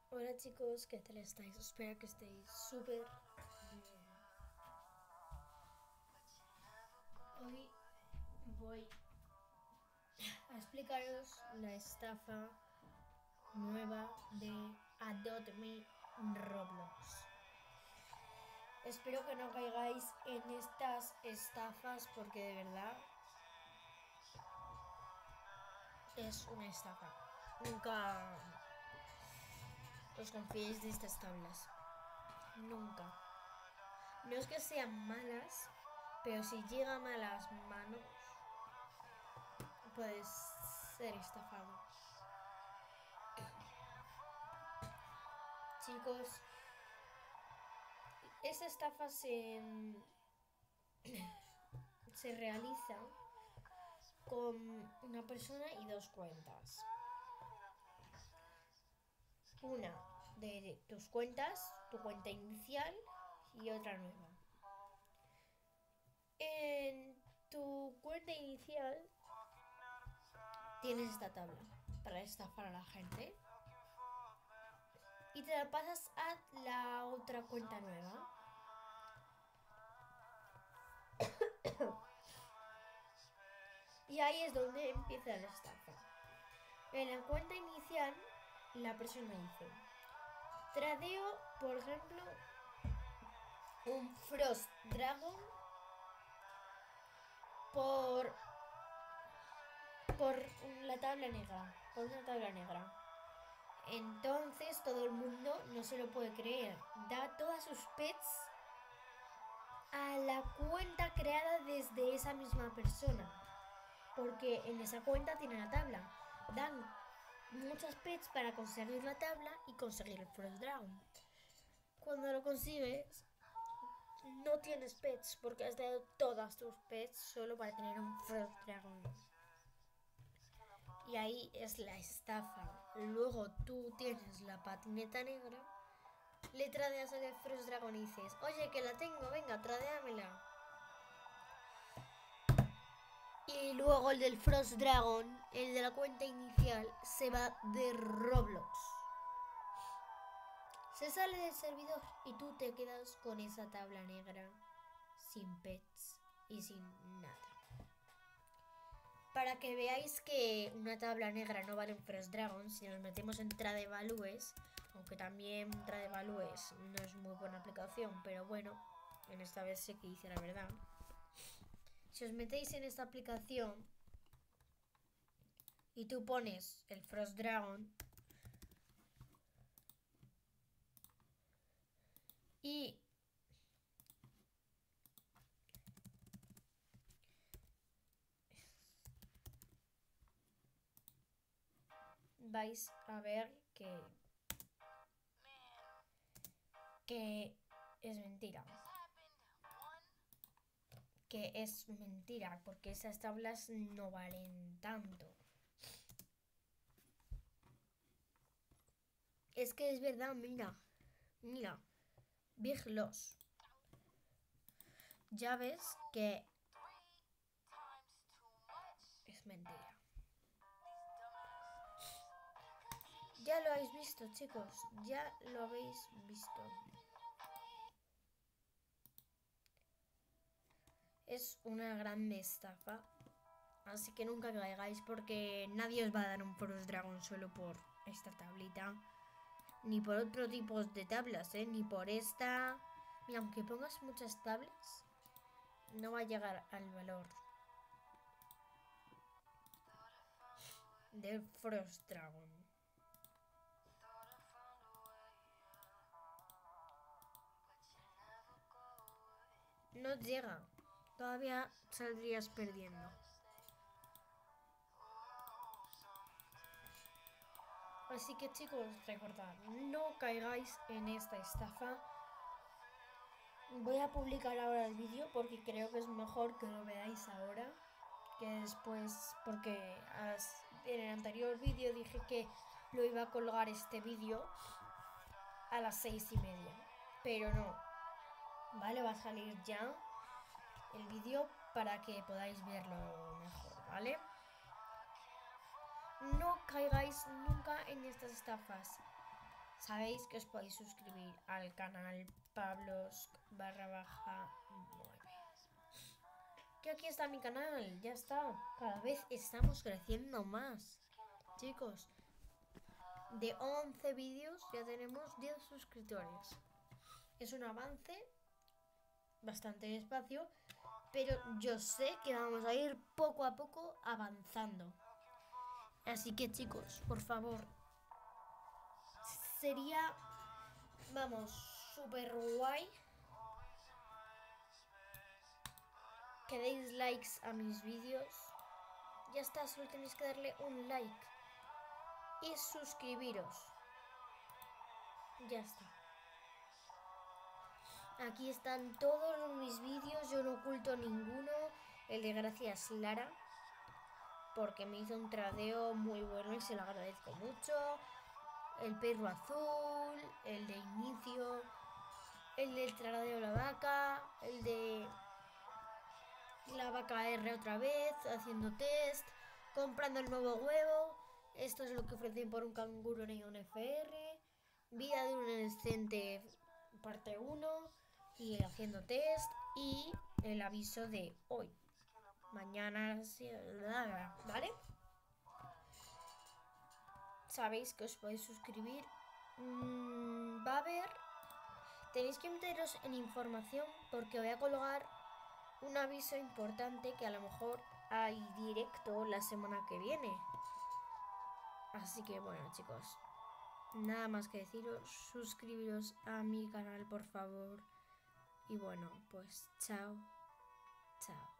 Hola chicos, ¿qué tal estáis? Espero que estéis súper bien. Hoy voy a explicaros la estafa nueva de Adopt Me Roblox. Espero que no caigáis en estas estafas porque de verdad es una estafa. Nunca os confiéis de estas tablas. Nunca. No es que sean malas, pero si llegan a las manos puedes ser estafado. Chicos, esta estafa se realiza con una persona y dos cuentas. Una de tus cuentas, tu cuenta inicial y otra nueva. En tu cuenta inicial tienes esta tabla para estafar a la gente y te la pasas a la otra cuenta nueva. Y ahí es donde empieza la estafa. En la cuenta inicial, la persona dice: tradeo, por ejemplo, un Frost Dragon por la tabla negra, por una tabla negra. Entonces todo el mundo no se lo puede creer. Da todas sus pets a la cuenta creada desde esa misma persona. Porque en esa cuenta tiene la tabla. Dan muchas pets para conseguir la tabla y conseguir el Frost Dragon. Cuando lo consigues, no tienes pets porque has dado todas tus pets solo para tener un Frost Dragon. Y ahí es la estafa. Luego tú tienes la patineta negra, le tradeas al Frost Dragon y dices: oye, que la tengo, venga, tradeámela. Y luego el del Frost Dragon, el de la cuenta inicial, se va de Roblox. Se sale del servidor y tú te quedas con esa tabla negra, sin pets y sin nada. Para que veáis que una tabla negra no vale un Frost Dragon, si nos metemos en Tradevalues, aunque también Tradevalues no es muy buena aplicación, pero bueno, en esta vez sé que hice la verdad. Si os metéis en esta aplicación y tú pones el Frost Dragon y vais a ver que es mentira. Que es mentira, porque esas tablas no valen tanto. Es que es verdad, mira, Big Loss. Ya ves que es mentira. Ya lo habéis visto, chicos, ya lo habéis visto. Es una gran estafa, así que nunca caigáis porque nadie os va a dar un Frost Dragon solo por esta tablita. Ni por otro tipo de tablas, ni por esta. Mira, aunque pongas muchas tablas, no va a llegar al valor del Frost Dragon. No llega. Todavía saldrías perdiendo. Así que chicos, recordad, no caigáis en esta estafa. Voy a publicar ahora el vídeo porque creo que es mejor que lo veáis ahora que después, porque en el anterior vídeo dije que lo iba a colgar este vídeo a las 6:30, pero no, ¿vale? Va a salir ya el vídeo para que podáis verlo mejor, ¿vale? No caigáis nunca en estas estafas. Sabéis que os podéis suscribir al canal Pablos_9. Que aquí está mi canal, ya está. Cada vez estamos creciendo más. Chicos, de 11 vídeos ya tenemos 10 suscriptores. Es un avance bastante despacio, pero yo sé que vamos a ir poco a poco avanzando. Así que chicos, por favor, sería, vamos, súper guay que deis likes a mis vídeos. Ya está, solo tenéis que darle un like y suscribiros. Ya está. Aquí están todos mis vídeos, yo no oculto ninguno. El de gracias Lara, porque me hizo un tradeo muy bueno y se lo agradezco mucho. El perro azul, el de inicio, el del tradeo de la vaca, el de la vaca R otra vez, haciendo test, comprando el nuevo huevo. Esto es lo que ofrecen por un canguro en un FR. Vida de un adolescente parte 1 y haciendo test y el aviso de hoy. Mañana, ¿vale? Sabéis que os podéis suscribir. Va a haber... Tenéis que meteros en información porque voy a colgar un aviso importante que a lo mejor hay directo la semana que viene. Así que bueno, chicos, nada más que deciros, suscribiros a mi canal por favor. Y bueno, pues chao, chao.